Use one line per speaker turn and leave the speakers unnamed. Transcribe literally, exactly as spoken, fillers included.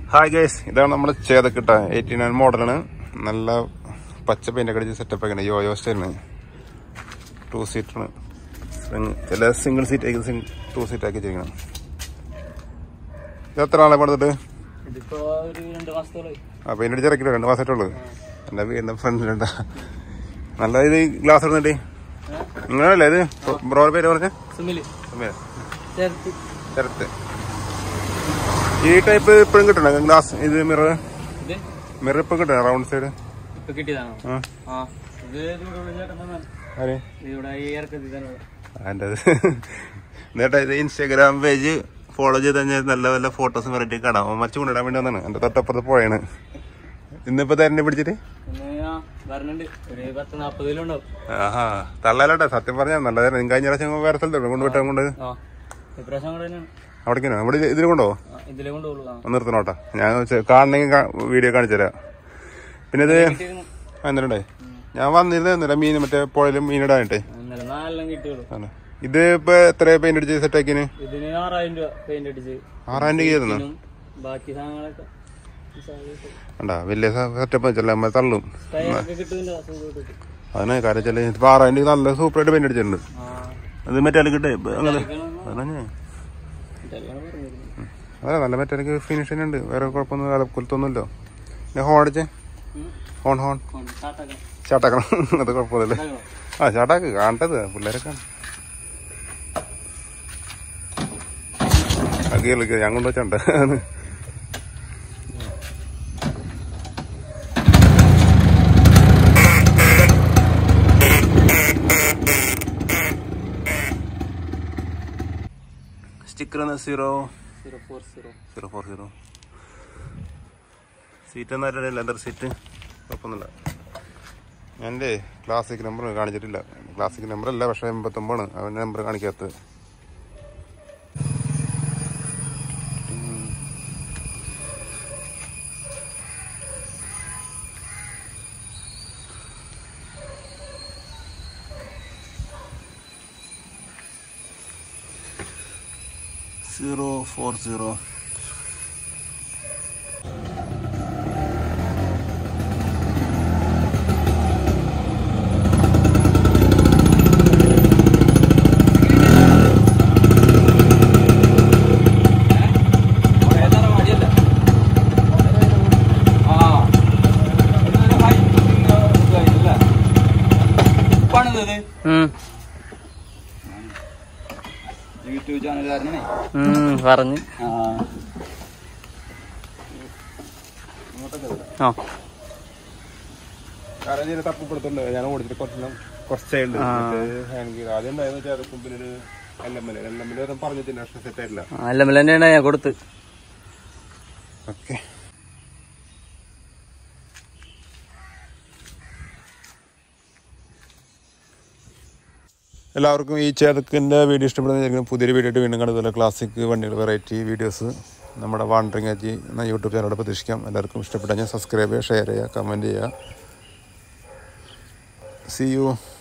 Hi guys, ഇതാണ് നമ്മൾ ചേതക്കിട്ട eighty nine മോഡലാണ്. നല്ല പച്ച പെയിൻ്റൊക്കെ അടിച്ച് സെറ്റപ്പ് ആക്കണേ. യോയോ സ്റ്റൈലാണ്. ടു സീറ്റാണ്. ചില സിംഗിൾ സീറ്റ് ആക്കി ടു സീറ്റ് ആക്കി ചെയ്യണം. ഇത് എത്ര ആളെ പടുത്തിട്ട്? ആ പെയിൻ്റ് അടിച്ച് ഇറക്കില്ല, രണ്ട് മാസമായിട്ടുള്ളൂ. എൻ്റെ വീടിൻ്റെ ഫ്രണ്ടിലുണ്ടാ നല്ല ഇത് ഗ്ലാസ് ഇടുന്നിട്ട് നിങ്ങളല്ലേ ഇത് ബ്രോ പേര് പറഞ്ഞ ചെറുത്ത്. ഈ ടൈപ്പ് ഇപ്പോഴും കിട്ടണ ഗ്ലാസ് ഇത് മിറർ മിറർ ഇപ്പൊ കിട്ടണ റൗണ്ട് സൈഡ് എന്നിട്ട് ഇത് ഇൻസ്റ്റാഗ്രാം പേജ് ഫോളോ ചെയ്ത് കഴിഞ്ഞാൽ നല്ല നല്ല ഫോട്ടോസും വെറൈറ്റി കാണാം. മച്ചു കൊണ്ടിടാൻ വേണ്ടി വന്നാണ്. എന്റെ തൊട്ടപ്പുറത്ത് പോയാണ്. ഇന്നിപ്പോ തന്നെ പിടിച്ചിട്ട് ആഹാ തള്ളാലോട്ടെ. സത്യം പറഞ്ഞാൽ നല്ലതായിരുന്നു. നിങ്ങൾ കഴിഞ്ഞ പ്രാവശ്യം വേറെ സ്ഥലത്തോട്ട് കൊണ്ടുപോയിട്ടാ കൊണ്ട് അവിടേക്കാണ് അവിടെ ഇതിൽ കൊണ്ടുപോകോ നിർത്തണോട്ടാ. ഞാൻ കാണണമെങ്കിൽ വീഡിയോ കാണിച്ചു തരാം. പിന്നെ ഇത് എന്നിട്ടുണ്ടേ ഞാൻ വന്നിരുന്നില്ല മീൻ മറ്റേ പുഴയിലും മീനിടാനിട്ടേ. ഇത് ഇപ്പൊ എത്ര പെയിന്റ് അടിച്ച് സെറ്റ് ആക്കിന്? ആറായിരം രൂപ ചെയ്തു ഉണ്ടാ വലിയ സെറ്റപ്പ് വെച്ചല്ലേ നമ്മൾ തള്ളും. അതിന് കാര്യം വെച്ചാൽ ഇപ്പൊ ആറായിരം രൂപ നല്ല സൂപ്പറായിട്ട് പെയിന്റ് അടിച്ചിട്ടുണ്ട്. അത് മെറ്റാലിക് കിട്ടേ അങ്ങനെ അതന്നെ അതെ നല്ല മെറ്റാലിക് ഫിനിഷിങ് ഉണ്ട്. വേറെ കുഴപ്പമൊന്നും അലക്കുലത്തൊന്നുമില്ലോ. പിന്നെ ഹോൺ അടിച്ചേ ഹോൺ ഹോൺ ചാട്ടാക്കണം. അത് കുഴപ്പമൊന്നുമില്ലേ? ആ ചാട്ടാക്ക് കാണട്ടത് പിള്ളേരൊക്കെ അകേൾക്ക് ഞാൻ കൊണ്ടുവച്ചണ്ട. Sticker zero zero four zero four zero seat എന്നായിട്ട് ലെതർ സീറ്റ് കുഴപ്പമൊന്നുമില്ല. എൻ്റെ ക്ലാസിക് നമ്പർ കാണിച്ചിട്ടില്ല. ക്ലാസിക് നമ്പർ അല്ല, പക്ഷേ എൺപത്തൊമ്പതാണ് അവൻ്റെ നമ്പർ കാണിക്കാത്തത്. സീറോ ഫോർ സീറോ യൂട്യൂബ് ചാനലുകാരനാണേ പറഞ്ഞു. തപ്പപ്പെടുത്തുണ്ട്. ഞാൻ ഓടിച്ചിട്ട് കുറച്ച് കുറച്ചായിട്ട് ആദ്യം ഉണ്ടായെന്ന് വെച്ചാൽ കുമ്പിലൊരു L M L L M L പറഞ്ഞിട്ടില്ല. പക്ഷെ സെറ്റ് ആയിട്ടില്ല. എൽ എം എൽ തന്നെയാണ് ഞാൻ കൊടുത്ത്. ഓക്കെ എല്ലാവർക്കും ഈ ചേതക്കിൻ്റെ വീഡിയോ ഇഷ്ടപ്പെടുന്ന പുതിയൊരു വീഡിയോ ആയിട്ട് വീണ്ടും കണ്ടതുപോലെ ക്ലാസിക് വണ്ടികൾ വെറൈറ്റി വീഡിയോസ് നമ്മുടെ വാണ്ടറിങ് ആറ്റി എന്ന യൂട്യൂബ് ചാനലോട് പ്രതീക്ഷിക്കാം. എല്ലാവർക്കും ഇഷ്ടപ്പെട്ടാൽ ഞാൻ സബ്സ്ക്രൈബ് ചെയ്യുക, ഷെയർ ചെയ്യുക, കമൻറ്റ് ചെയ്യുക. See U.